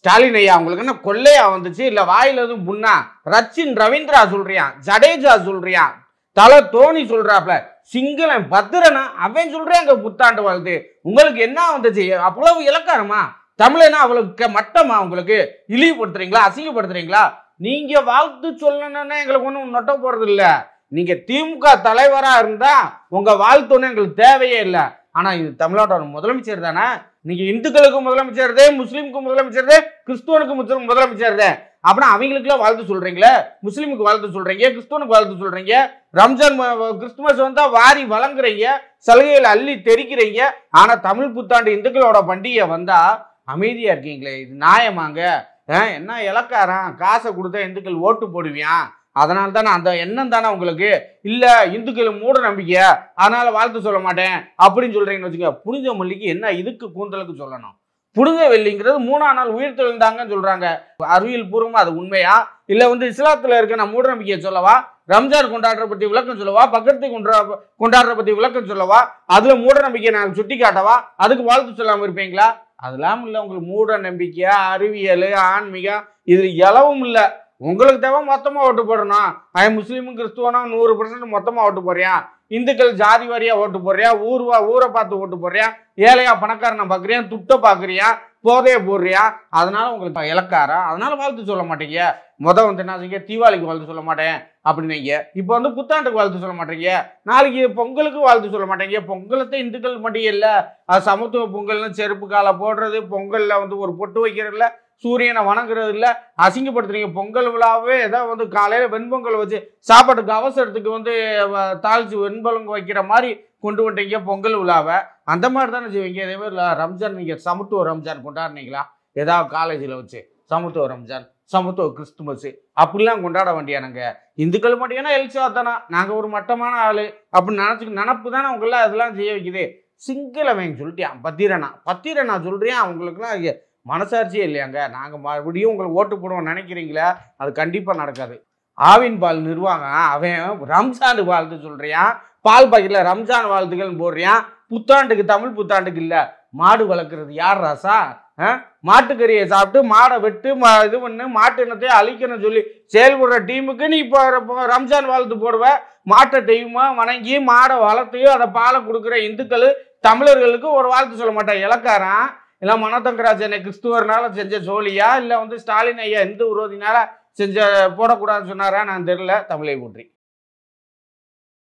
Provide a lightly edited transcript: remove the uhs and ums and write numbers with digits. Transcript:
ஸ்டாலின் ஐயா உங்களுக்கு என்ன கொள்ளையா வந்துச்சு இல்ல வாயில எதுவும் புண்ணா? ரச்சின் ரவீந்திரா சொல்றியான், ஜடேஜா சொல்றியான், தல தோனி சொல்றாப்ல, சிங்களம் பத்திரனா அவன் சொல்றாங்க புத்தாண்டு வாழ்த்து. உங்களுக்கு என்ன வந்துச்சு? அவ்வளவு இலக்காரமா? தமிழனா அவ்வளவு மட்டமா? உங்களுக்கு இழிவுபடுத்துறீங்களா, அசிங்கப்படுத்துறீங்களா? நீங்க வாழ்த்து சொல்லணும்னா எங்களுக்கு ஒன்றும் நொட்ட போறது இல்லை. நீங்க திமுக தலைவரா இருந்தா உங்க வாழ்த்துன்னு எங்களுக்கு தேவையே இல்லை. ஆனா இது தமிழ்நாட்டோட முதலமைச்சர் தானே. நீங்க இந்துக்களுக்கு முதலமைச்சர்தே, முஸ்லீமுக்கு முதலமைச்சர்தே, கிறிஸ்துவனுக்கு முதலமைச்சர்தே. அப்படின்னா அவங்களுக்குலாம் வாழ்த்து சொல்றீங்களே, முஸ்லீமுக்கு வாழ்த்து சொல்றீங்க, கிறிஸ்துவனுக்கு வாழ்த்து சொல்றீங்க, ரம்ஜான் கிறிஸ்துமஸ் வந்தா வாரி வழங்குறீங்க, சலுகைகளை அள்ளி தெரிக்கிறீங்க. ஆனா தமிழ் புத்தாண்டு இந்துக்களோட பண்டிகை வந்தா அமைதியா இருக்கீங்களே, இது நியாயமாங்க? என்ன இலக்காரம்? காசை கொடுத்தா இந்துக்கள் ஓட்டு போடுவியான், அதனால தானே அந்த எண்ணம் தானே உங்களுக்கு? இல்ல இந்துக்கள் மூட நம்பிக்கை அதனால வாழ்த்து சொல்ல மாட்டேன் அப்படின்னு சொல்றீங்கன்னு வச்சுக்க. புனித மல்லிக்கு என்ன இதுக்கு கூந்தலுக்கு சொல்லணும்? புனித வெள்ளிங்கிறது 3ஆம் நாள் உயிர் தெழுந்தாங்கன்னு சொல்றாங்க. அறிவியல் பூர்வமா அது உண்மையா? இல்ல இஸ்லாத்துல இருக்க நான் மூட நம்பிக்கையை சொல்லவா? ரம்ஜான் கொண்டாடுற பத்தி விளக்கம் சொல்லவா? பக்கத்து கொண்டாடுற பத்தி விளக்கம் சொல்லவா? அதுல மூட நம்பிக்கையை நான் சுட்டி காட்டவா? அதுக்கு வாழ்த்து சொல்லாம இருப்பீங்களா? அதெல்லாம் இல்லை. உங்களுக்கு மூட நம்பிக்கை, அறிவியல், ஆன்மீகம் இது எளவும் இல்லை. உங்களுக்கு தேவை மொத்தமா ஓட்டு போடணும். முஸ்லீமும் கிறிஸ்துவனும் 100% மொத்தமா ஓட்டு போறியா? இந்துக்கள் ஜாதி வாரியா ஓட்டு போடுறியா? ஊரை பார்த்து ஓட்டு போடுறியா? ஏழையா பணக்காரனை பாக்குறியா? துட்ட பாக்குறியா? போதைய போடுறியா? அதனால உங்களுக்கு இலக்காரா? அதனால வாழ்த்து சொல்ல மாட்டீங்க. என்ன செய்ய? தீபாவளிக்கு வாழ்த்து சொல்ல மாட்டேன் அப்படின்னீங்க. இப்போ புத்தாண்டுக்கு வாழ்த்து சொல்ல மாட்டீங்க. நாளைக்கு பொங்கலுக்கு வாழ்த்து சொல்ல மாட்டேங்க. பொங்கலத்தை இந்துக்கள் மட்டும் இல்ல, அது சமத்துவ பொங்கல்னு செருப்பு காலை போடுறது, பொங்கல்ல ஒரு பொட்டு வைக்கிறதுல, சூரியனை வணங்குறது இல்ல, அசிங்கப்படுத்துறீங்க. பொங்கல் விழாவே ஏதாவது காலையில வெண்பொங்கல் வச்சு சாப்பாட்டுக்கு அவசரத்துக்கு தாளிச்சு வெண்பொங்கல் வைக்கிற மாதிரி கொண்டு வந்துட்டீங்க பொங்கல் விழாவை. அந்த மாதிரி தானே செய்வீங்க. இதே மாதிரி ரம்ஜான் நீங்க சமத்துவ ரம்ஜான் கொண்டாடுனீங்களா? ஏதாவது காலேஜில் வச்சு சமத்துவ ரம்ஜான், சமத்துவ கிறிஸ்துமஸ் அப்படிலாம் கொண்டாட வேண்டியானுங்க. இந்துக்கள் மட்டும் எல்சா தானா நாங்க ஒரு மட்டமான ஆளு அப்படின்னு நினப்பு தானே உங்களெல்லாம் அதெல்லாம் செய்ய வைக்குது. சிங்களவன் சொல்லிட்டியான் பத்திரனா சொல்றியா? அவங்களுக்குலாம் மனசாட்சியே இல்லையாங்க? நாங்கள் மறுபடியும் உங்களுக்கு ஓட்டு போடுவோம் நினைக்கிறீங்களா? அது கண்டிப்பாக நடக்காது. ஆவின் பால் நிர்வாகம் அவன் ரம்ஜான் வாழ்த்து சொல்றியான், பால் பாக்கெட்டில் ரம்ஜான் வாழ்த்துக்கள் போடுறியான். புத்தாண்டுக்கு, தமிழ் புத்தாண்டுக்கு இல்லை. மாடு வளர்க்குறது யார் ராசா? மாட்டுக்கறியை சாப்பிட்டு மாடை வெட்டு இது பண்ணு மாட்டு இனத்தையே அழிக்கணும்னு சொல்லி செயல்படுற டீமுக்கு நீ இப்போ ரம்ஜான் வாழ்த்து போடுவ. மாட்டை தெய்வமா வணங்கி மாடை வளர்த்தையும் அதை பாலை கொடுக்குற இந்துக்கள் தமிழர்களுக்கு ஒரு வாழ்த்து சொல்ல மாட்டேன். இலக்காரன் இல்லை மனோதங்கராஜ் என்னை கிறிஸ்துவர்னால செஞ்ச சோழியா? இல்லை ஸ்டாலின் ஐயா இந்து விரோதினால செஞ்ச போடக்கூடாதுன்னு சொன்னாரா? நான் தெரியல. தமிழை போற்றி.